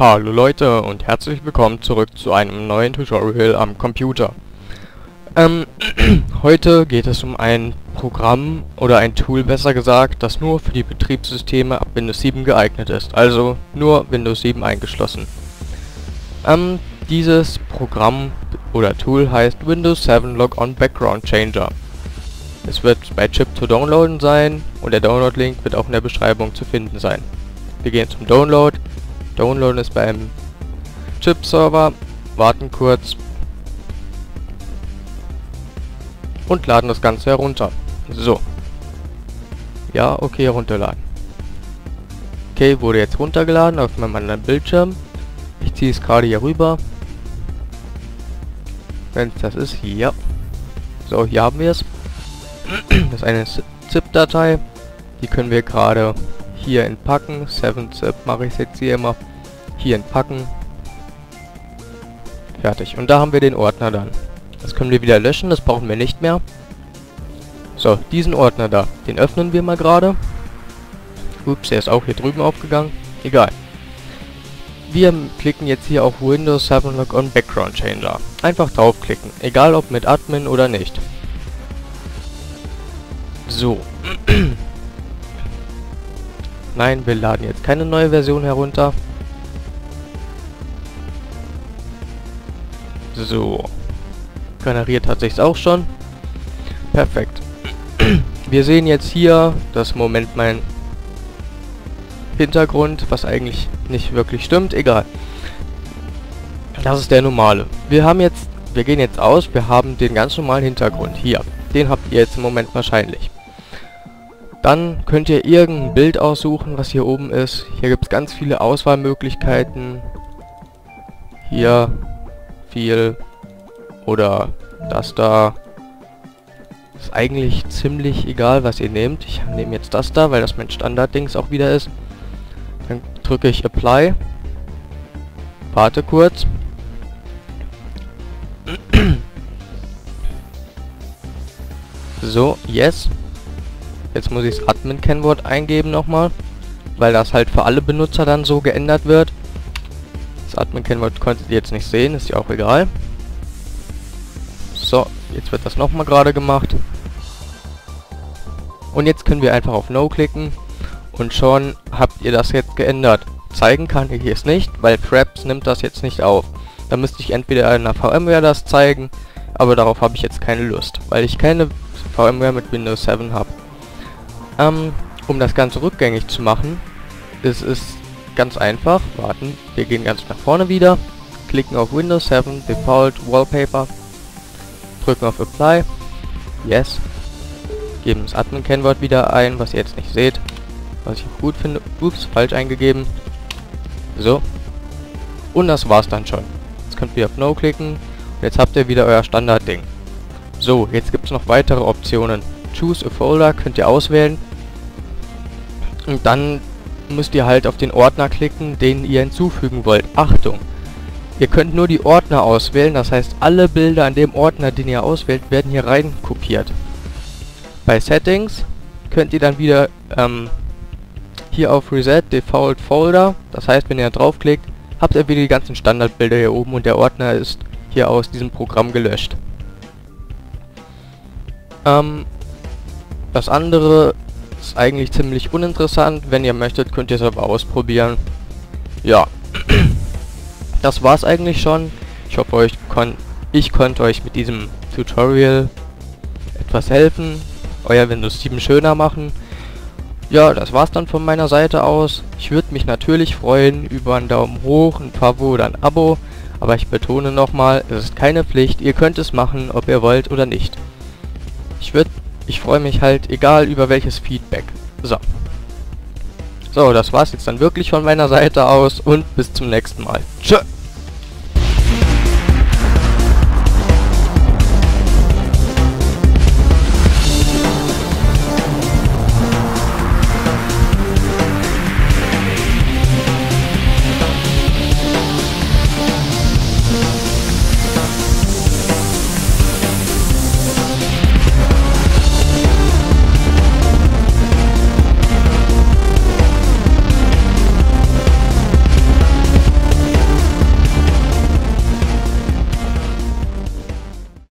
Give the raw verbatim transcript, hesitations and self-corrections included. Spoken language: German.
Hallo Leute und herzlich willkommen zurück zu einem neuen Tutorial am Computer. Ähm, heute geht es um ein Programm oder ein Tool, besser gesagt, das nur für die Betriebssysteme ab Windows sieben geeignet ist, also nur Windows sieben eingeschlossen. Ähm, dieses Programm oder Tool heißt Windows sieben Logon Background Changer. Es wird bei Chip zu downloaden sein und der Download-Link wird auch in der Beschreibung zu finden sein. Wir gehen zum Download. Downloaden ist beim Chip-Server, warten kurz und laden das Ganze herunter. So. Ja, okay, herunterladen. Okay, wurde jetzt runtergeladen auf meinem anderen Bildschirm. Ich ziehe es gerade hier rüber. Wenn es das ist, ja. So, hier haben wir es. Das ist eine ZIP-Datei. Die können wir gerade hier entpacken. sieben zip mache ich jetzt hier immer. Hier entpacken. Fertig. Und da haben wir den Ordner dann. Das können wir wieder löschen, das brauchen wir nicht mehr. So, diesen Ordner da, den öffnen wir mal gerade. Ups, der ist auch hier drüben aufgegangen. Egal. Wir klicken jetzt hier auf Windows sieben Logon Background Changer. Einfach draufklicken, egal ob mit Admin oder nicht. So. Nein, wir laden jetzt keine neue Version herunter. So. Generiert hat sich's auch schon. Perfekt. Wir sehen jetzt hier, dass im Moment mein Hintergrund, was eigentlich nicht wirklich stimmt, egal. Das ist der normale. Wir haben jetzt, wir gehen jetzt aus, wir haben den ganz normalen Hintergrund hier. Den habt ihr jetzt im Moment wahrscheinlich. Dann könnt ihr irgendein Bild aussuchen, was hier oben ist. Hier gibt es ganz viele Auswahlmöglichkeiten. Hier viel oder das da. Ist eigentlich ziemlich egal, was ihr nehmt. Ich nehme jetzt das da, weil das mein Standarddings auch wieder ist. Dann drücke ich Apply. Warte kurz. So, yes. Jetzt muss ich das Admin-Kennwort eingeben nochmal, weil das halt für alle Benutzer dann so geändert wird. Das Admin-Kennwort konntet ihr jetzt nicht sehen, ist ja auch egal. So, jetzt wird das nochmal gerade gemacht. Und jetzt können wir einfach auf No klicken und schon habt ihr das jetzt geändert. Zeigen kann ich es nicht, weil Fraps nimmt das jetzt nicht auf. Da müsste ich entweder in einer VMware das zeigen, aber darauf habe ich jetzt keine Lust, weil ich keine VMware mit Windows sieben habe. Ähm, um das Ganze rückgängig zu machen, ist es ganz einfach. Warten, wir gehen ganz nach vorne wieder, klicken auf Windows sieben Default Wallpaper, drücken auf Apply, Yes, geben das Admin-Kennwort wieder ein, was ihr jetzt nicht seht, was ich auch gut finde. Ups, falsch eingegeben. So. Und das war's dann schon. Jetzt könnt ihr auf No klicken und jetzt habt ihr wieder euer Standardding. So, jetzt gibt es noch weitere Optionen. Choose a Folder könnt ihr auswählen. Und dann müsst ihr halt auf den Ordner klicken, den ihr hinzufügen wollt. Achtung! Ihr könnt nur die Ordner auswählen, das heißt alle Bilder an dem Ordner, den ihr auswählt, werden hier rein kopiert. Bei Settings könnt ihr dann wieder ähm, hier auf Reset Default Folder, das heißt, wenn ihr draufklickt, habt ihr wieder die ganzen Standardbilder hier oben und der Ordner ist hier aus diesem Programm gelöscht. Ähm, das andere ist eigentlich ziemlich uninteressant. Wenn ihr möchtet, könnt ihr es aber ausprobieren. Ja. Das war's eigentlich schon. Ich hoffe, euch kon ich konnte euch mit diesem Tutorial etwas helfen. Euer Windows sieben schöner machen. Ja, das war's dann von meiner Seite aus. Ich würde mich natürlich freuen über einen Daumen hoch, ein Favo oder ein Abo. Aber ich betone nochmal, es ist keine Pflicht. Ihr könnt es machen, ob ihr wollt oder nicht. Ich würde Ich freue mich halt, egal über welches Feedback. So. So, das war's jetzt dann wirklich von meiner Seite aus und bis zum nächsten Mal. Tschö!